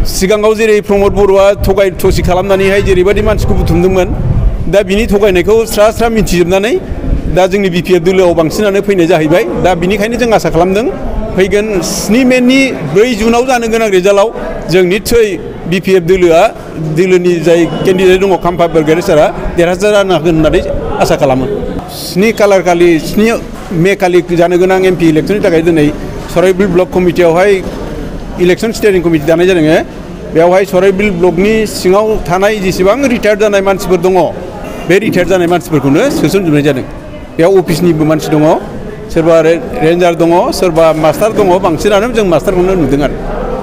सिगाङाव जेरै प्रमद बर'आ थगाय थसि खालामनानैहाय जेरैबायदि मानसिखौ बुथुमदोंमोन दा बिनि थगायनायखौ स्रा स्रा मिथिजोबनानै दा जोंनि बिपिएफ दोलोआव बांसिनानो फैनाय जाहैबाय दा बिनिखायनो जों आसा खालामदों फैगोन 7 मेनि 4 जुनाव जानो गोनां रिजाल्टआव जों निस्सय बिपिएफ दोलोनि जाय केन्डिडेट दङ खाम्फा बरगयारि सारा देरहासार जानो हागोन होननानै आसा खालामो 7 खालार खालि 7 मे खालि जानो गोनां एमपि इलेक्सननि थाखाय दिनै सराइबिल ब्लक कमिटियावहाय इलेक्शन स्टेरिं कमिटि दानाय जादों बेवहाय सराइबिल ब्लकनि सिङाव थानाय जेसेबां रिटायार्ड जानाय मानसिफोर दङ बे रिटायार्ड जानाय मानसिफोरखौनो सोसनजोबनाय जादों बेयाव अफिसनिबो मानसि दङ सोरबा रेन्जार दङ सोरबा मास्टार दङ बांसिनानो जों मास्टारखौनो नुदों आरो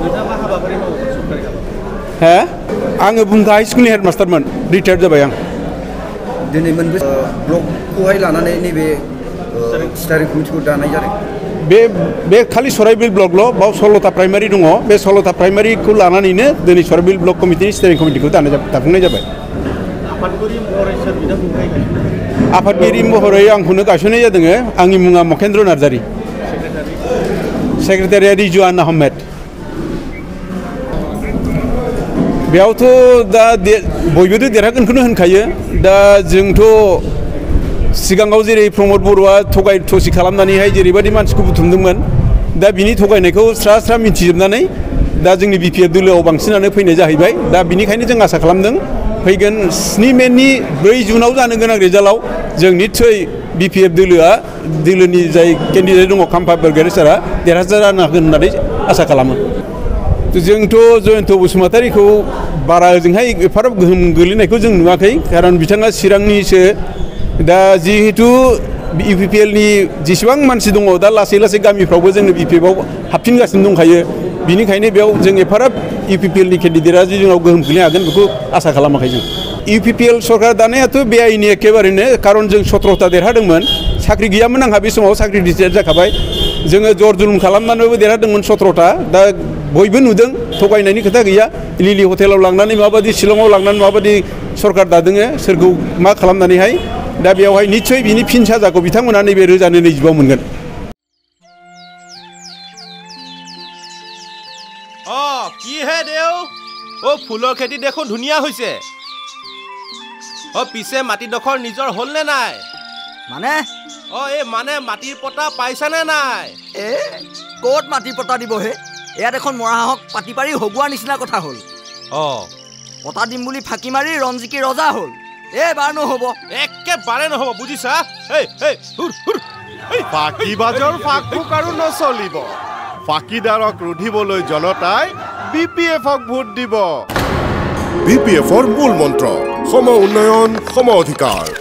हा आङो बुंगा हाई स्कुलनि हेड मास्टारमोन रिटायार्ड जाबाय आं दिनै मोनबे ब्लकखौहाय लानानै नैबे स्टेरिं कमिटिखौ दानाय जादों बे खालि सराइबिल ब्लकल' बाव 16टा प्राइमारि दङ बे 16टा प्राइमारिखौ लानानैनो दिनै सराइबिल ब्लक कमिटिनि स्टेरिं कमिटिखौ दाफुंनाय जाबाय आफादगिरि महरै आंखौनो गायसननाय जादों आंनि मुङा मखेन्द्र नार्जारि सेक्रेटारिया रिजुवान आहमेद बेयावथ' दा बयबोथ' देरहागोनखौनो होनखायो दा जोंथ' सिगाङाव जेरै प्रमद बर'आ थगाय थसि खालामनानैहाय जेरैबायदि मानसिखौ बुथुमदोंमोन दा बिनि थगायनायखौ स्रा स्रा मिथिजोबनानै दा जोंनि बिपिएफ दोलोआव बांसिनानो फैनाय जाहैबाय दा बिनिखायनो जों आसा खालामदों फैगोन 7 मेनि 4 जुनाव जानो गोनां रिजाल्टआव जों निस्सय बिपिएफ दोलोनि जाय केन्डिडेट दङ खाम्फा बरगयारि सारा देरहासार जानो हागोन होननानै आसा खालामो जोंथ' जयन्त बसुमतारीखौ बारा ओजोंहाय एफाराब गोहोम गोलैनायखौ जों नुवाखै खारन बिथाङा चिरांनिसो दा जिहेतु इउपिपिएलनि जेसेबां मानसि दङ दा लासै लासै गामिफ्रावबो जोंनो बिपिएफआव हाबफिनगासिनो दंखायो बिनिखायनो बेयाव जों एफाराब इउपिपिएलनि केन्डिडेटआ जे जोंनाव गोहोम खोलैनो हागोन बेखौ आसा खालामाखै जों इउपिपिएल सरकार दानायाथ' बेआइनि एखेबारेनो खारन जों 17टा देरहादोंमोन साख्रि गैयामोन आंहा बे समाव साख्रि डिक्लेयार जाखाबाय जोङो जर जुलुम खालामनानैबो देरहादोंमोन 17टा दा बयबो नुदों थगायनायनि खोथा गैया लिलि हटेलाव लांनानै माबायदि शिलंआव लांनानै माबायदि सरकार दादों सोरखौ मा खालामनानैहाय दा बेयावहाय निस्सय बिनि फिन साजाखौ बिथांमोना नैबे 2020 मोनगोन কি হে দেও ফুলৰ খেতি দেখোন ধুনীয়া হৈছে পিছে মাটিডোখৰ নিজৰ হ'ল নে নাই মানে এই মানে মাটিৰ পটা পাইছানে নাই ক'ত মাটিৰ পটা দিব হে এয়া দেখোন মৰাহাহক পাতি পাৰি হগুৱাৰ নিচিনা কথা হ'ল পটা দিম বুলি ফাঁকি মাৰি ৰঞ্জিকি ৰজা হ'ল এইবাৰ নহ'ব একেবাৰে নহ'ব বুজিছা ফাঁকিবাজৰ ফাঁক আৰু নচলিব ফাঁকিদাৰক ৰুধিবলৈ জনতাই বিপিএফক ভোট দিব বিপিএফৰ মূল মন্ত্ৰ সম উন্নয়ন সম অধিকাৰ